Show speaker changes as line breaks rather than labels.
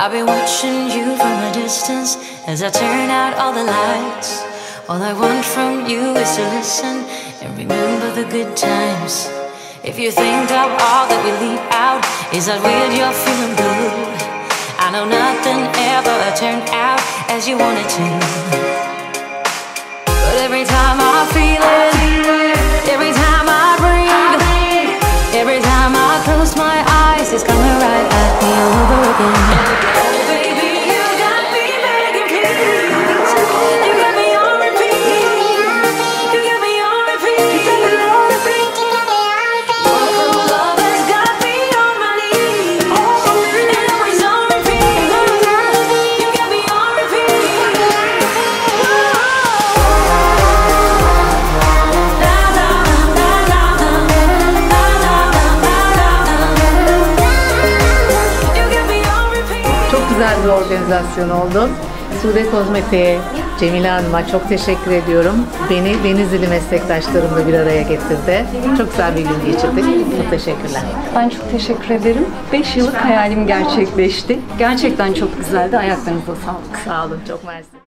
I've been watching you from a distance as I turn out all the lights. All I want from you is to listen and remember the good times. If you think of all that we leave out, is that weird you're feeling good? I know nothing ever turned out as you wanted to. But every time I feel it, every time I breathe, every time I close my eyes, it's coming right at me all over again. Oh baby, you got me begging please. You got me on repeat. You got me on repeat. Your true love has got me on my knees. And always on repeat. You got me on repeat.
Çok güzel bir organizasyon oldu. Sude Kozmetik'e, Cemile Hanım'a çok teşekkür ediyorum. Beni Denizli'li meslektaşlarımla bir araya getirdi. Çok güzel bir gün geçirdik. Çok teşekkürler.
Ben çok teşekkür ederim. 5 yıllık hayalim gerçekleşti. Gerçekten çok güzeldi. Ayaklarınıza sağlık.
Sağ olun, çok mersi.